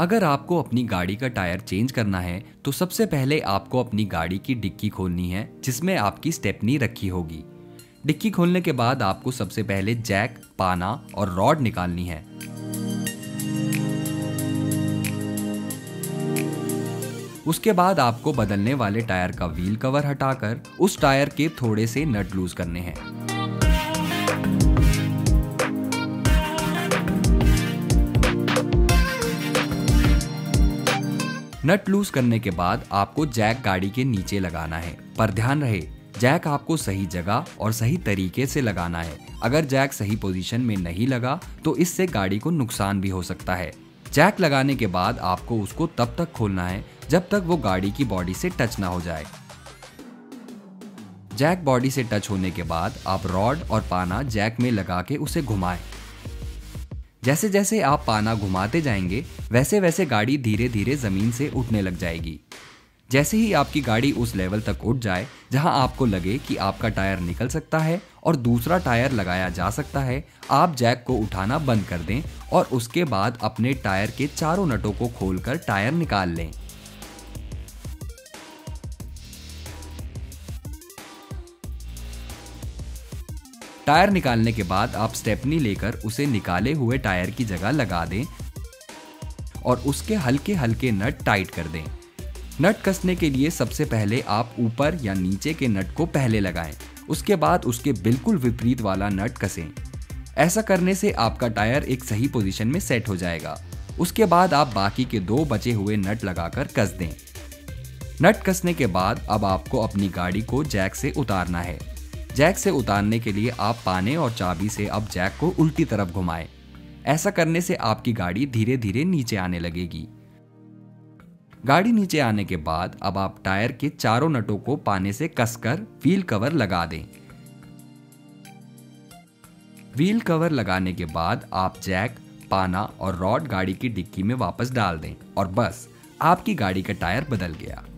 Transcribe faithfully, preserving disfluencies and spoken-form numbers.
अगर आपको अपनी गाड़ी का टायर चेंज करना है तो सबसे पहले आपको अपनी गाड़ी की डिक्की खोलनी है जिसमें आपकी स्टेपनी रखी होगी। डिक्की खोलने के बाद आपको सबसे पहले जैक, पाना और रॉड निकालनी है। उसके बाद आपको बदलने वाले टायर का व्हील कवर हटाकर उस टायर के थोड़े से नट लूज करने हैं। नट लूज करने के बाद आपको जैक गाड़ी के नीचे लगाना है, पर ध्यान रहे जैक आपको सही जगह और सही तरीके से लगाना है। अगर जैक सही पोजीशन में नहीं लगा तो इससे गाड़ी को नुकसान भी हो सकता है। जैक लगाने के बाद आपको उसको तब तक खोलना है जब तक वो गाड़ी की बॉडी से टच ना हो जाए। जैक बॉडी से टच होने के बाद आप रॉड और पाना जैक में लगा के उसे घुमाएं। जैसे जैसे आप पाना घुमाते जाएंगे वैसे वैसे गाड़ी धीरे धीरे जमीन से उठने लग जाएगी। जैसे ही आपकी गाड़ी उस लेवल तक उठ जाए जहां आपको लगे कि आपका टायर निकल सकता है और दूसरा टायर लगाया जा सकता है, आप जैक को उठाना बंद कर दें और उसके बाद अपने टायर के चारों नटों को खोलकर टायर निकाल लें। टायर निकालने के बाद आप स्टेपनी लेकर उसे निकाले हुए टायर की जगह लगा दें और उसके हल्के हल्के नट टाइट कर दें। नट कसने के लिए सबसे पहले आप ऊपर या नीचे के नट को पहले लगाएं, उसके बाद उसके बिल्कुल विपरीत वाला नट कसें। ऐसा करने से आपका टायर एक सही पोजीशन में सेट हो जाएगा। उसके बाद आप बाकी के दो बचे हुए नट लगाकर कस दें। नट कसने के बाद अब आपको अपनी गाड़ी को जैक से उतारना है। जैक से उतारने के लिए आप पाने और चाबी से अब जैक को उल्टी तरफ घुमाएं। ऐसा करने से आपकी गाड़ी धीरे धीरे नीचे आने लगेगी। गाड़ी नीचे आने के बाद अब आप टायर के चारों नटों को पाने से कसकर व्हील कवर लगा दें। व्हील कवर लगाने के बाद आप जैक, पाना और रॉड गाड़ी की डिक्की में वापस डाल दें और बस आपकी गाड़ी का टायर बदल गया।